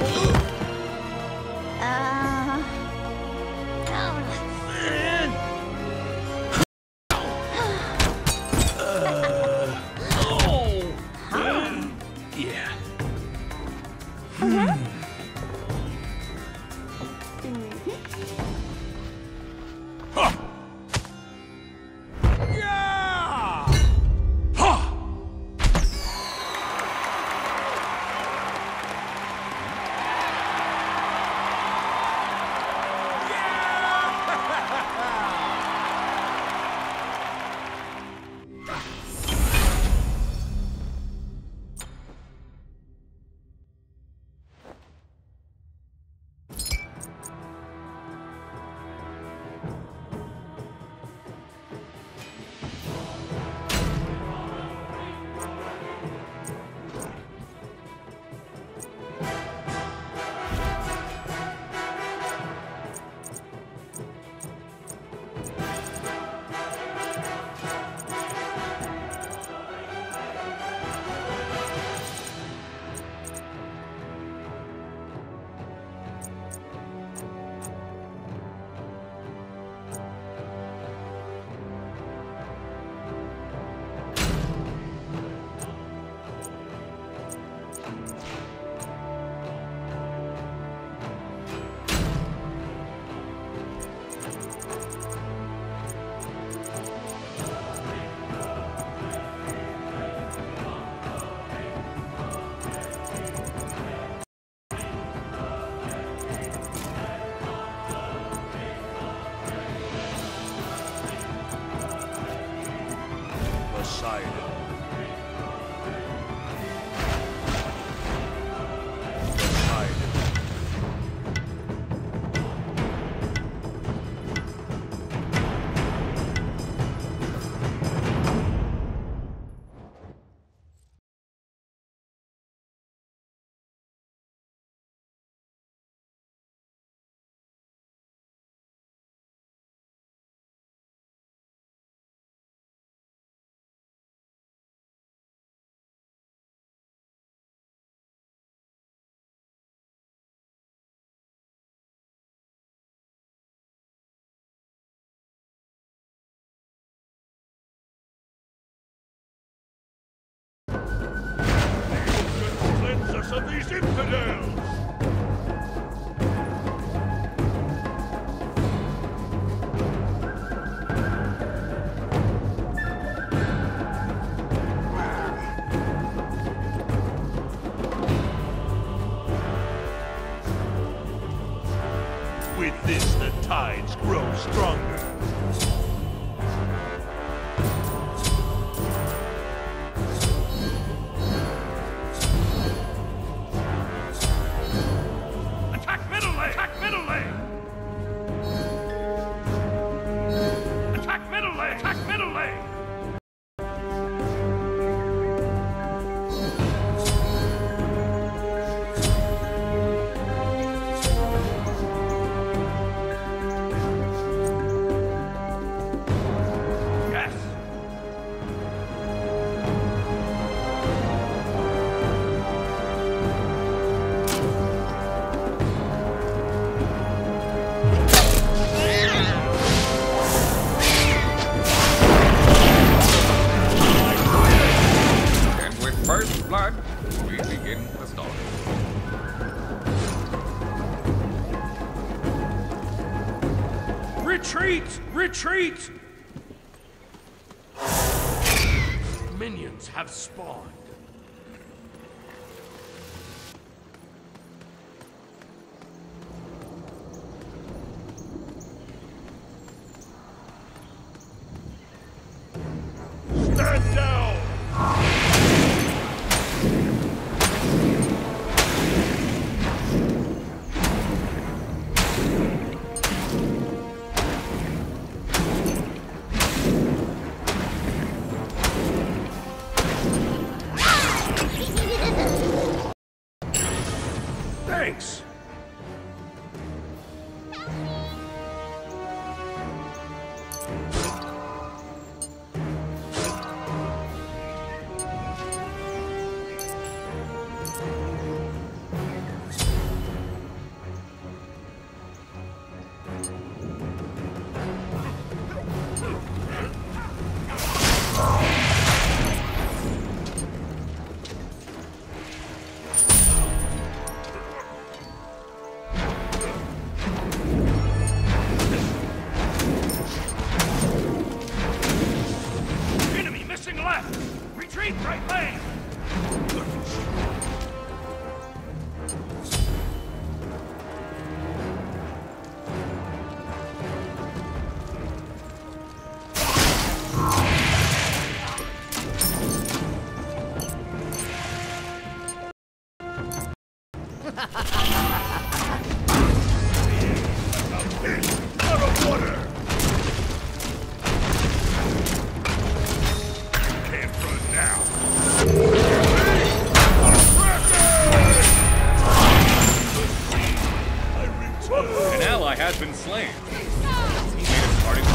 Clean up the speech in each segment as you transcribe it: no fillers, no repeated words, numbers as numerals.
Of these infidels! With this, the tides grow stronger. Retreat! Retreat! Minions have spawned. Stand down! Thanks! Out of water! Can't run now. An ally has been slain. He made a party.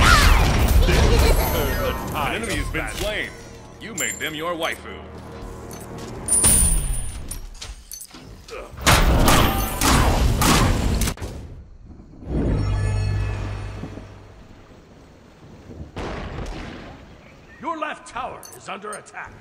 An enemy has been slain. You made them your waifu. Your left tower is under attack.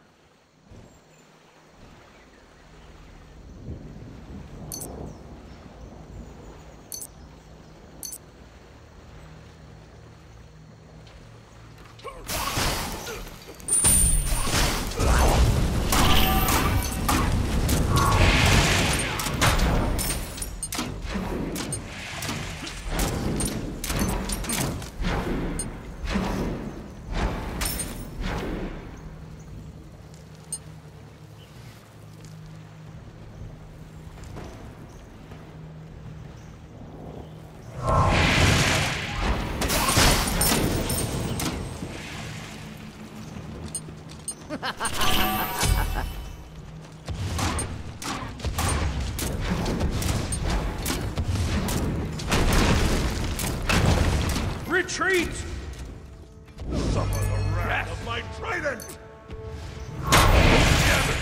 Retreat! Suffer the wrath of my trident! Together!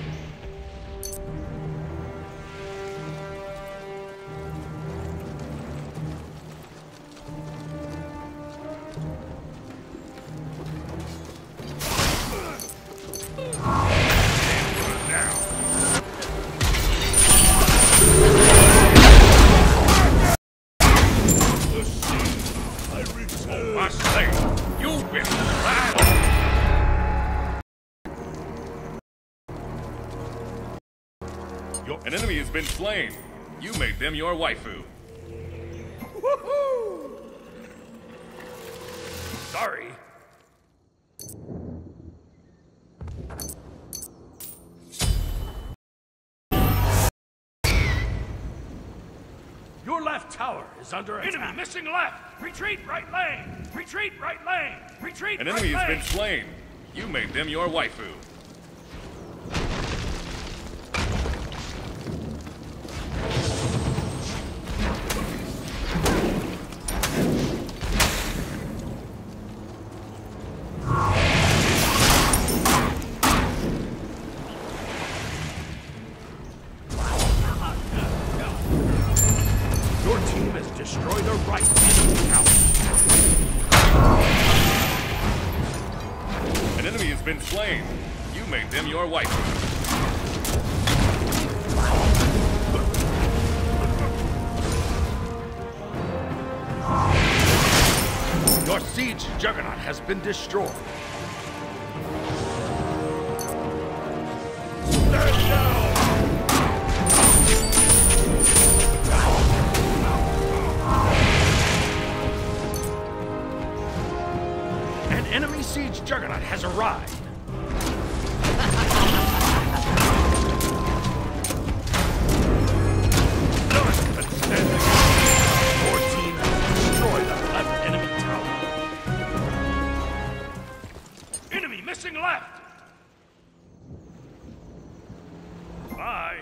An enemy has been slain. You made them your waifu. Woohoo! Sorry. Your left tower is under attack. Enemy missing left. Retreat right lane. Retreat right lane. Retreat An right enemy lane. has been slain. You made them your waifu. Your team has destroyed the right enemy tower. An enemy has been slain. You made them your waifu. Your siege juggernaut has been destroyed. Stand down! An enemy siege juggernaut has arrived. None can stand against your team has destroyed the left enemy tower. Enemy missing left. Bye.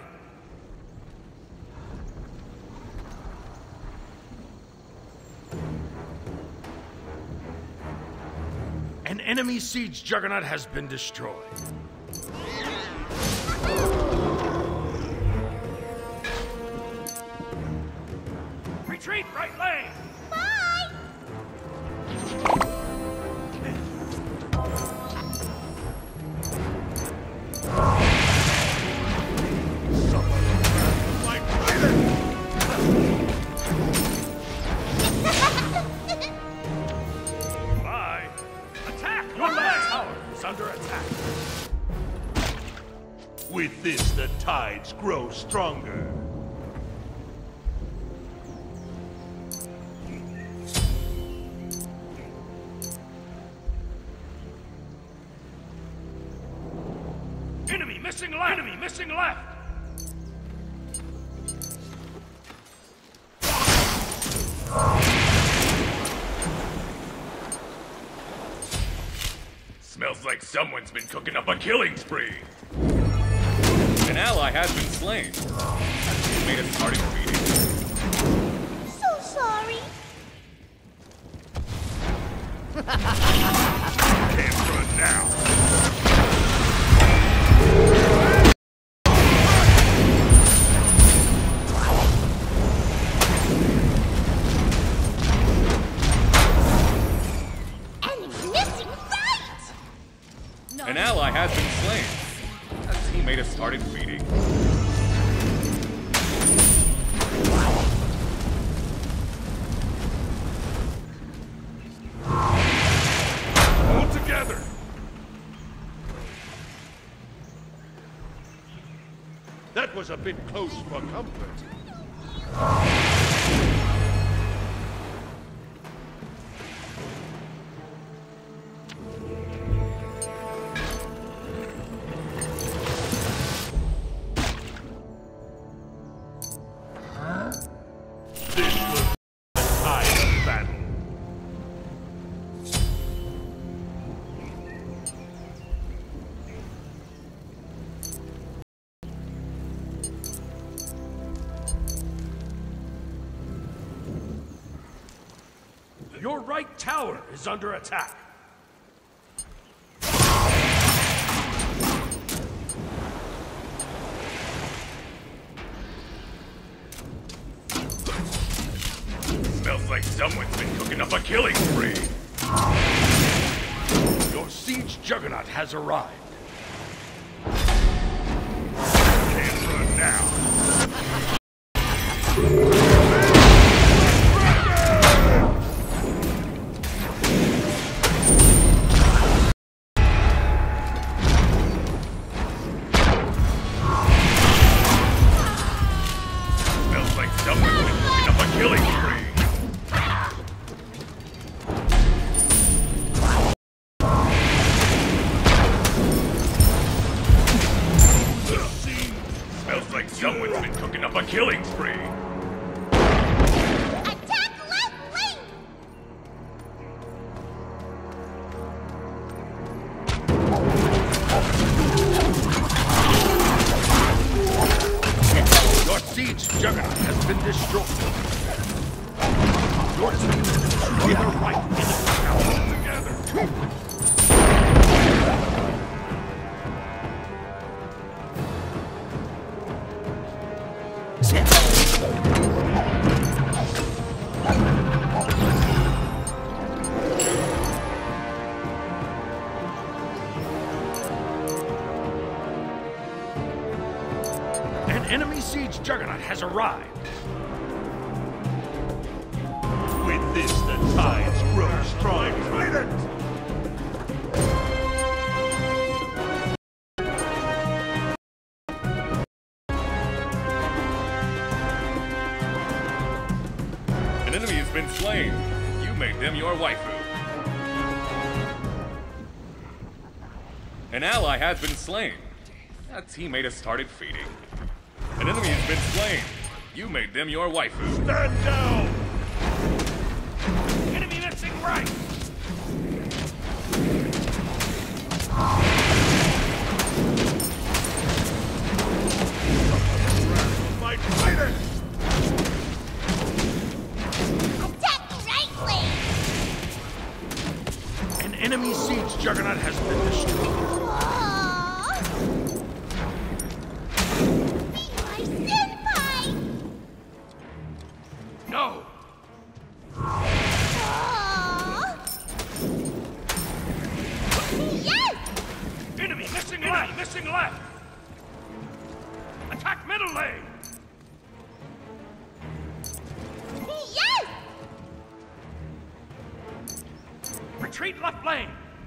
An enemy siege juggernaut has been destroyed. Retreat right lane! Bye! My trident! Bye. Attack! Your left tower is under attack. With this, the tides grow stronger. Enemy missing left! Enemy missing left! Smells like someone's been cooking up a killing spree. An ally has been slain. A teammate has started feeding. So sorry. Can't run now. An ally has been slain. A teammate has started feeding. All together. That was a bit close for comfort. This was the tide of battle. Your right tower is under attack. Smells like someone's been cooking up a killing spree. Your siege juggernaut has arrived. Can't run now. Smells like someone's been cooking up a killing spree. Smells like someone's been cooking up a killing spree. Attack left wing! Your siege juggernaut has been destroyed. Your team is destroying the right enemy tower together. An enemy siege juggernaut has arrived. With this, the tides grow strong. An enemy has been slain. You made them your waifu. An ally has been slain. A teammate has started feeding. An enemy has been slain. You made them your waifu. Stand down! Enemy missing right. My fighter! Attack right wing! An enemy siege juggernaut has been destroyed. Aww. Be my senpai! No. Aww. Yes! Enemy missing left. Missing left. Attack middle lane. Yes! Retreat left lane.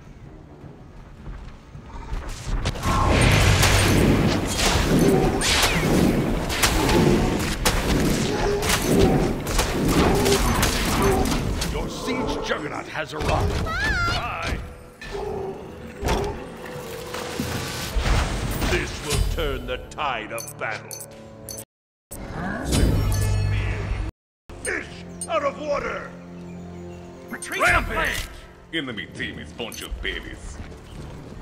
Your siege juggernaut has arrived. Bye. This will turn the tide of battle. Fish out of water! Retreat left lane. Enemy team is bunch of babies.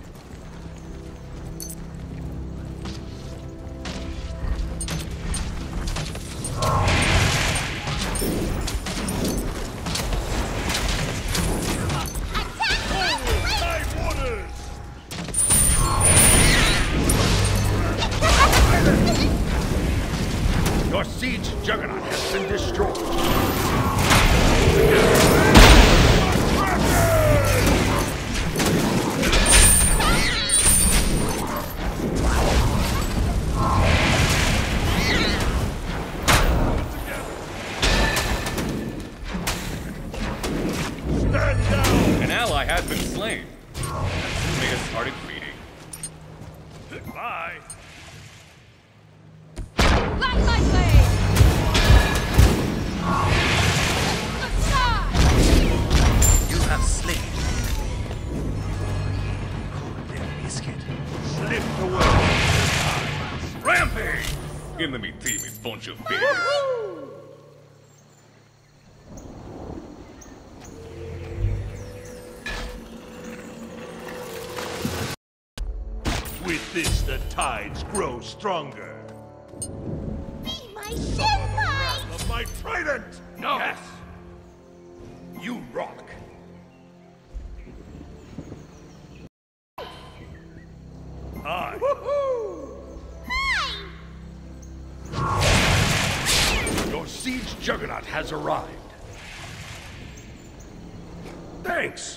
siege juggernaut has been destroyed. Stand down! An ally has been slain. That teammate has started feeding. Goodbye. Light my blade! Aside! You have slain. Their biscuit. Slipped away. Rampage! Enemy team is bunch of bitches. With this, the tides grow stronger. Be my senpai! Of my trident! No. Yes. You rock. Hi. Hi! Your siege juggernaut has arrived. Thanks.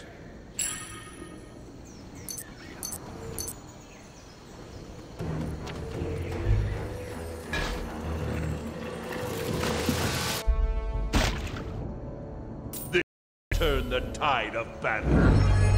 Turn the tide of battle.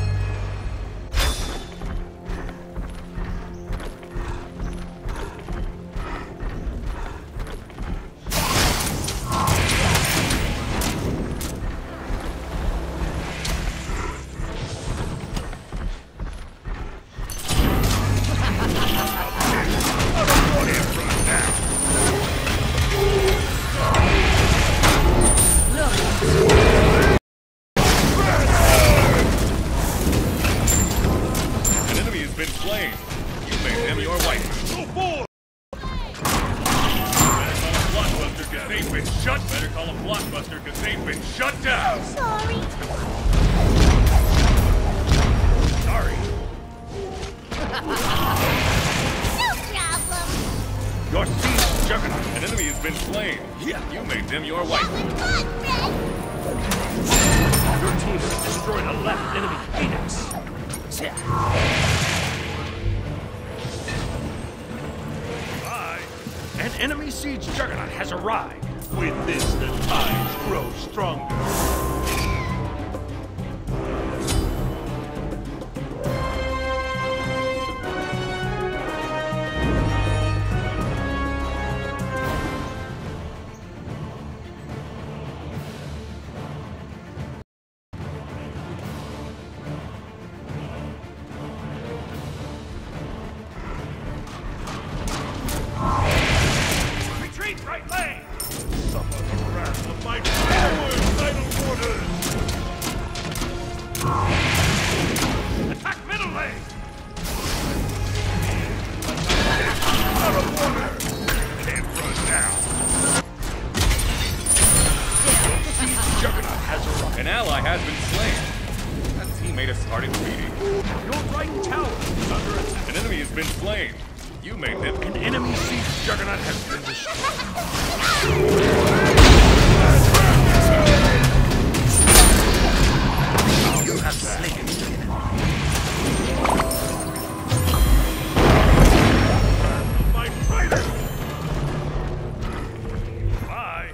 An enemy has been slain. You made them your wife. Go forward! Blockbuster, cause they've been shut. Better call a blockbuster, cause they've been shut down. Sorry. Sorry. No problem. Your siege juggernaut. An enemy has been slain. You made them your wife. Good, Red. Your team has destroyed a left enemy Phoenix. Bye. An enemy siege juggernaut has arrived. With this, the tides grow stronger. Retreat right lane. Suffer the wrath of my forward vital orders! Attack middle lane. Out of order! Can't run now! Siege juggernaut has arrived. An ally has been slain. That teammate has started feeding. Your right tower is under attack. An enemy has been slain. You made them. An enemy siege juggernaut has been destroyed. You have slain the enemy. My trident! Bye.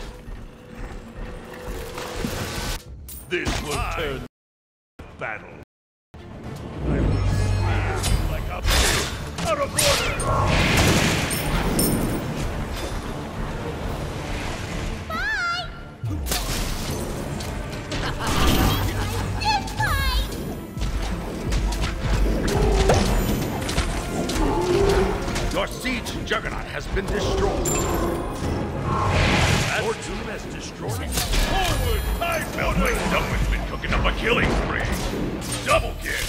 This will turn battle. I will smear you like a pig out of order! Bye! Senpai! Your siege juggernaut has been destroyed. Your team has destroyed. Forward, tide builder! Someone's been cooking up a killing spree. Double kill.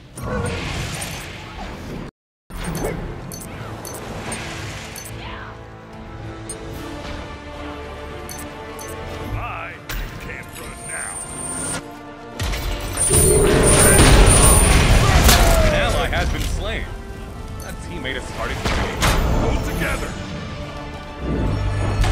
Bye. Can't run now. An ally has been slain. That teammate has started feeding. Hold together.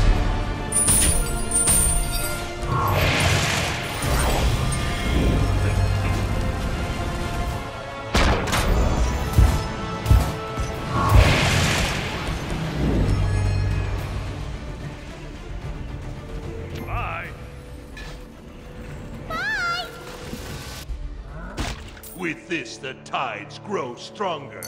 With this, the tides grow stronger.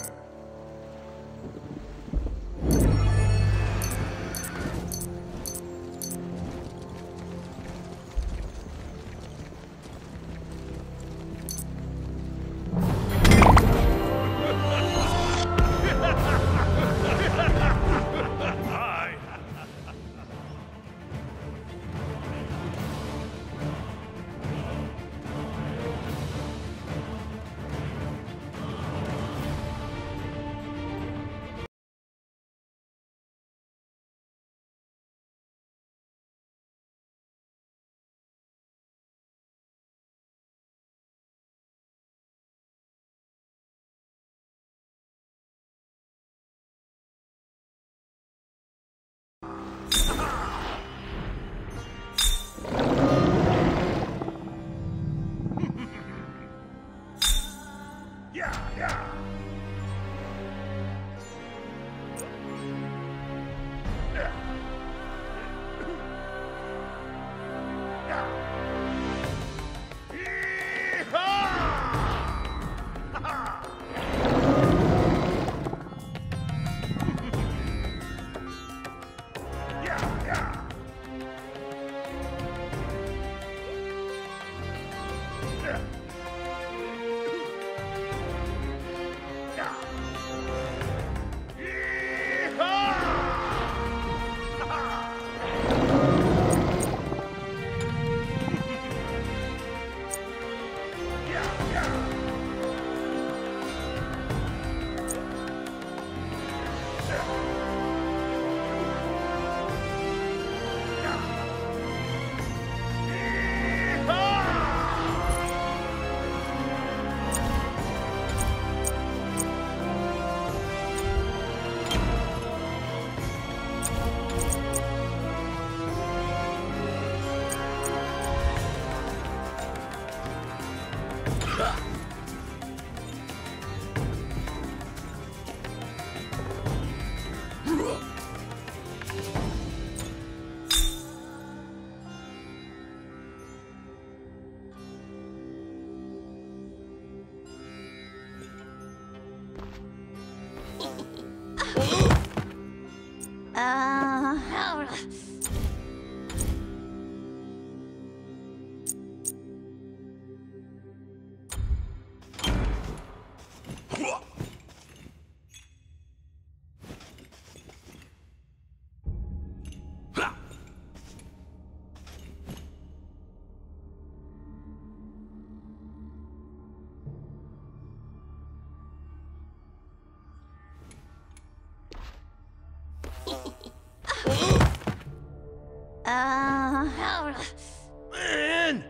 Man!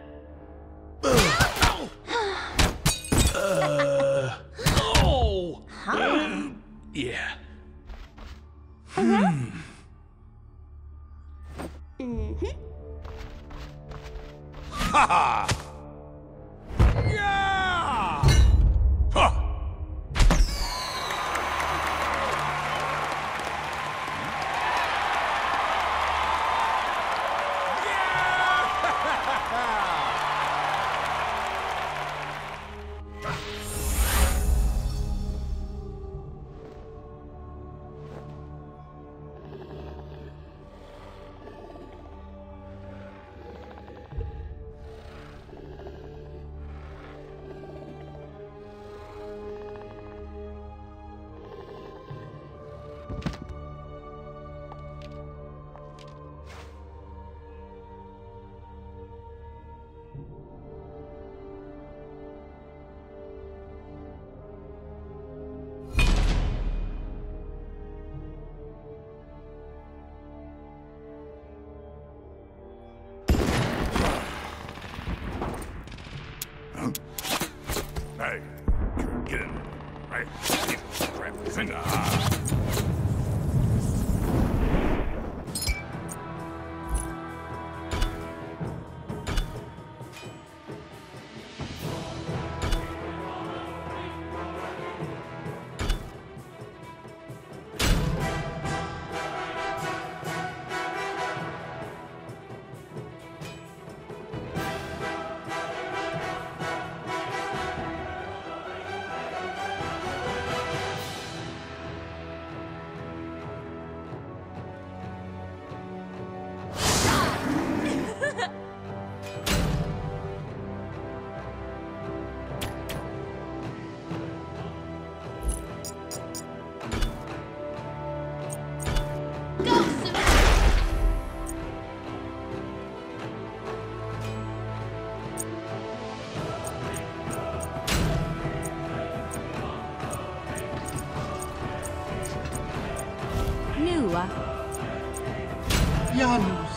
Oh! Yeah. Ha ha! Yeah! Ha! Janus.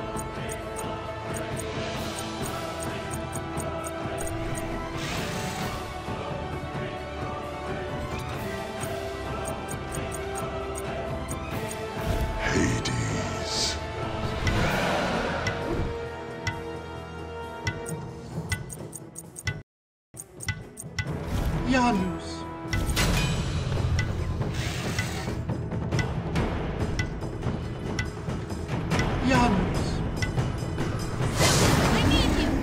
Hades. Janus. Janus. I need you.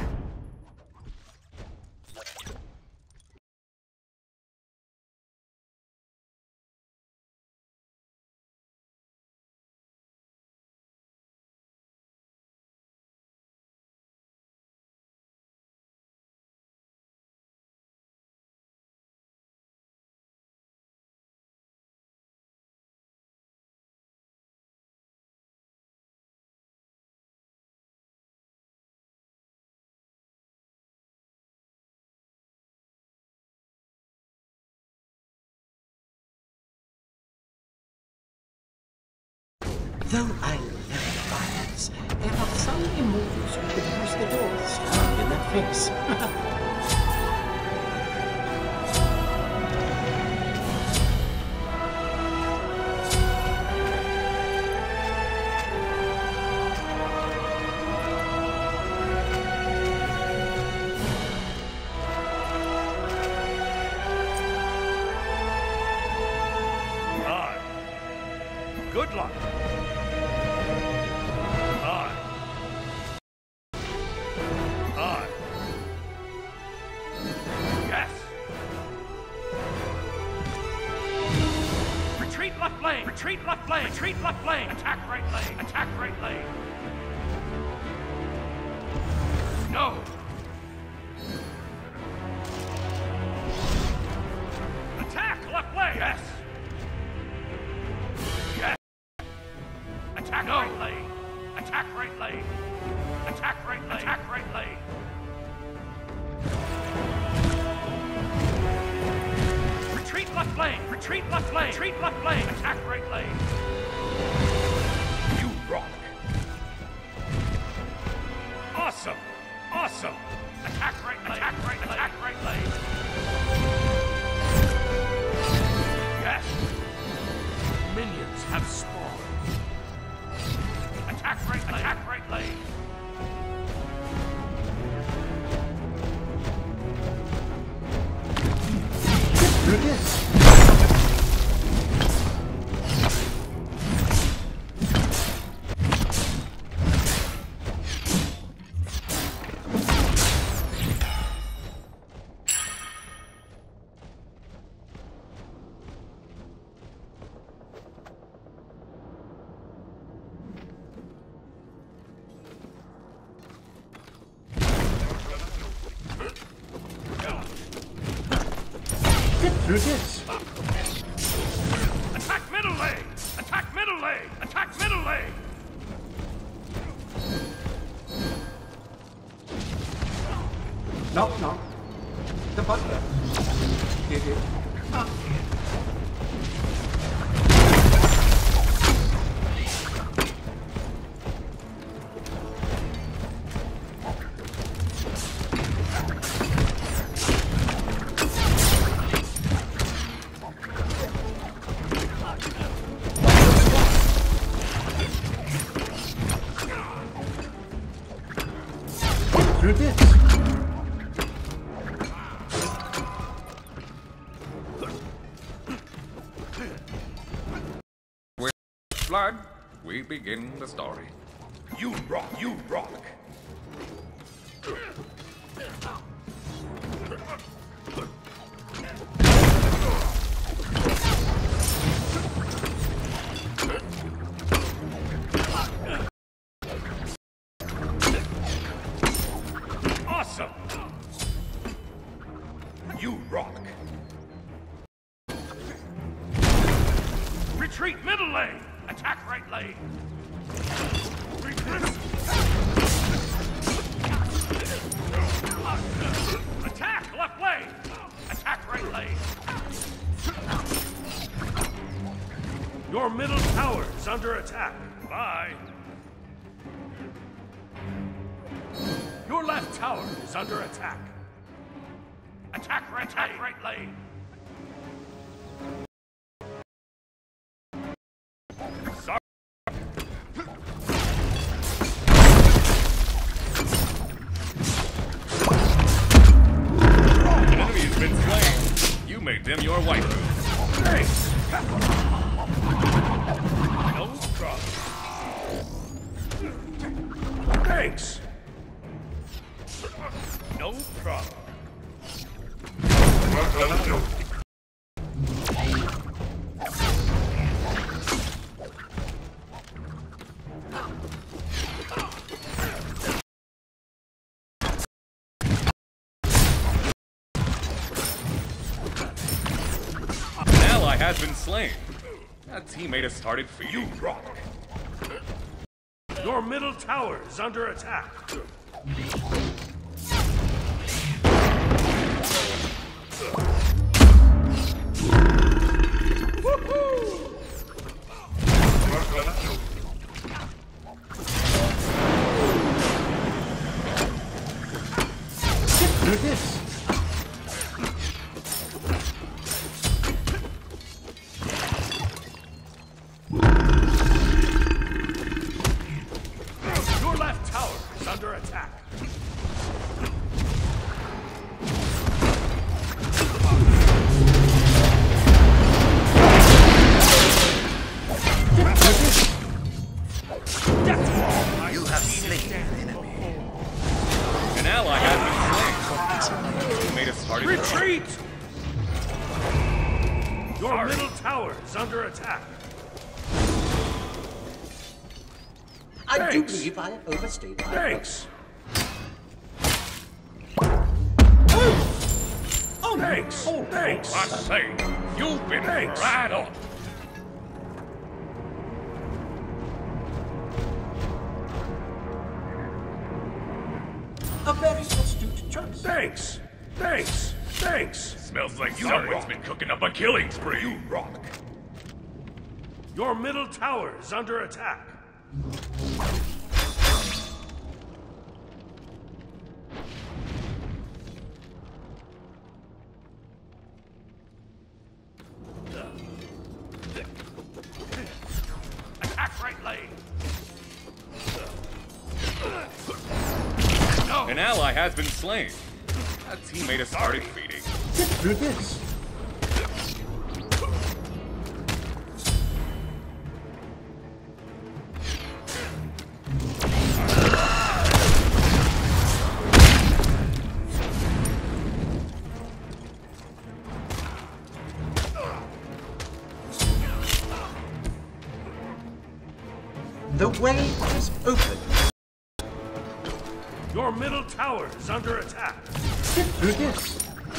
Though I love violence, there are some immortals who could use the door stabbed in the face. Aye. Good luck. Aye. Aye. Yes. Retreat left lane. Retreat left lane. Retreat left lane. Attack right lane. Attack right lane. No. Attack left lane. Yes. Yes. Attack right lane. Attack right lane. Attack right lane. Attack right lane. Retreat left lane. Retreat left lane. Retreat left lane. Attack right lane. You rock. Awesome. Awesome. Attack right lane. Attack right lane. Attack right lane. Yes. Minions have spawned. Attack right lane. Attack right lane. Through this. Get through this. Attack middle lane. Attack middle lane. Attack middle lane. Knock, knock. The butler. Did it? Ah. Through this. With blood, we begin the story. You rock. You rock. Awesome. You rock. Retreat middle lane. Attack right lane. Attack left lane. Attack right lane. Your middle tower is under attack. Bye. left tower is under attack. Attack right lane. Sorry. An enemy has been slain. You made them your waifu. Thanks. No problem. Thanks. No problem. An ally has been slain. A teammate has started feeding. You rock. Your middle tower is under attack. Do this. Your left tower is under attack. You have slain an enemy. An ally has been slain. A teammate has started Retreat! Your middle tower is under attack. I do Thanks. believe I overstayed my Thanks. Oh, Thanks. Oh, Thanks. I say, you've been Thanks. right on. A very astute choice. Thanks. Thanks. Thanks. Smells like someone's been cooking up a killing spree. You rock. Your middle tower is under attack. Attack right lane. An ally has been slain. A teammate has started feeding. Get through this. The way is open. Your middle tower is under attack. Get through this.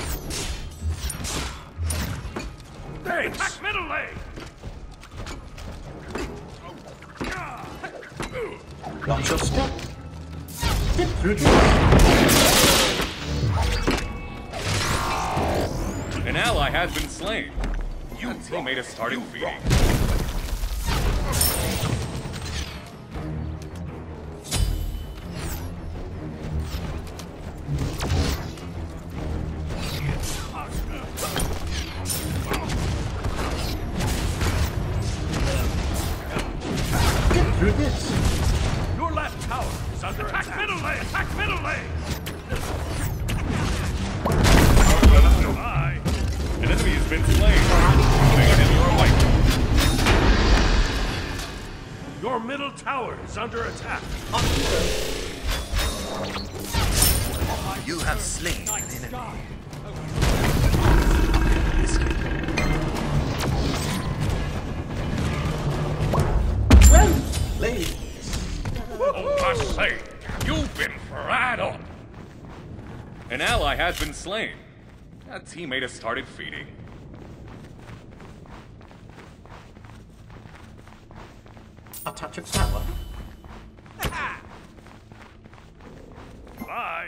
Thanks. Attack middle lane. Watch your step. Get through this. An ally has been slain. A teammate has started feeding. Get through this. Your left tower is under Attack attack. middle lane. Attack middle lane. Bye. An enemy has been slain. Make him your wife. Your middle tower is under attack. You have slain an enemy. Well played. Oh, I say, you've been right on. An ally has been slain. A teammate has started feeding. A touch of power. Bye.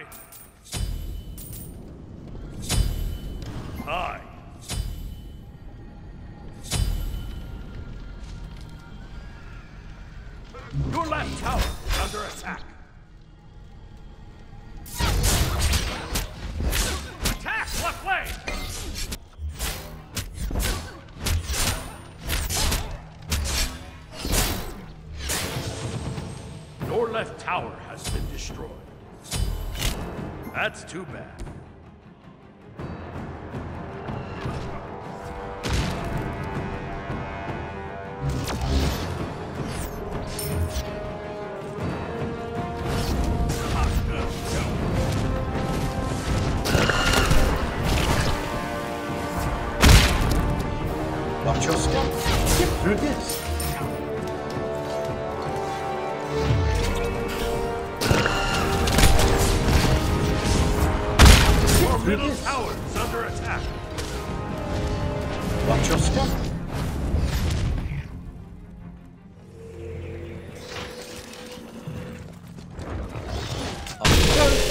Bye. Your left tower is under attack. tower has been destroyed. That's too bad. Watch your step. Get through this. Your middle tower is under attack. Watch your step. Up you go.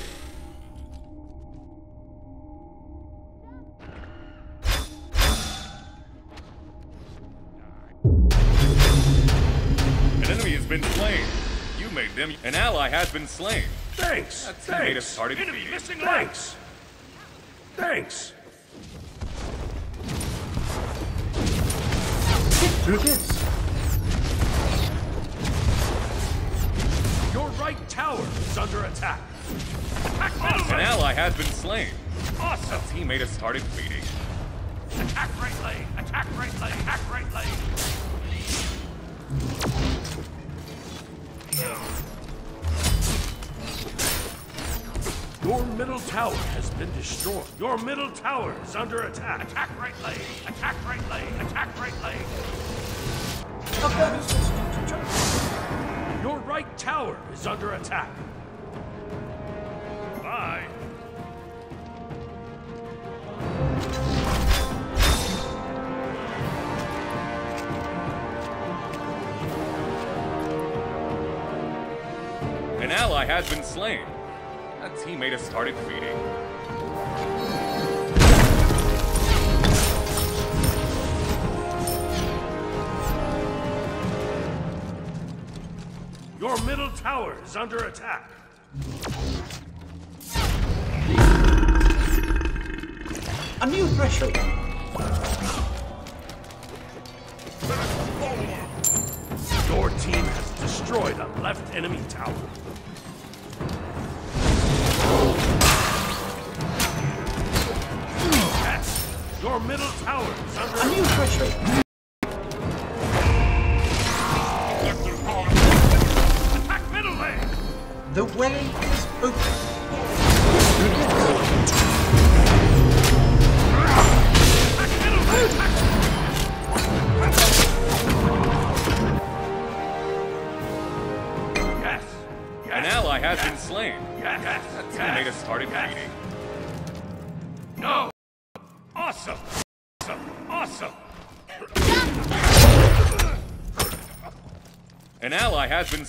An enemy has been slain. You made them. An ally has been slain. Thanks. That teammate has started Enemy feeding. missing legs. Thanks. Get through this. Your right tower is under attack. Attack middle An lane. ally has been slain. Awesome. That teammate has started feeding. Attack right lane. Attack right lane. Attack right lane. Your middle tower has been destroyed. Your middle tower is under attack. Attack right lane. Attack right lane. Attack right lane. Your right tower is under attack. Bye. An ally has been slain. That teammate has started feeding. Your middle tower is under attack. A new threshold. Your team has destroyed a left enemy tower. Yes, your middle tower is under A new threshold. Attack middle lane. The way is open. Through this. Attack middle lane. Attack. Yes. Yes. An ally has been slain. Yes. Yes. That teammate has started Yes. feeding. No. Awesome. Awesome. An ally has been